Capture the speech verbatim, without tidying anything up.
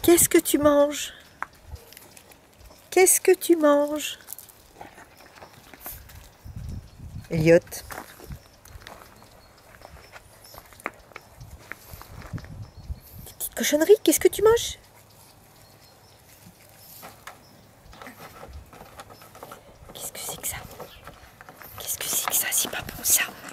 Qu'est-ce que tu manges? Qu'est-ce que tu manges? Elliot. Des petites cochonneries, qu'est-ce que tu manges? Qu'est-ce que c'est que ça? Qu'est-ce que c'est que ça? C'est pas bon ça.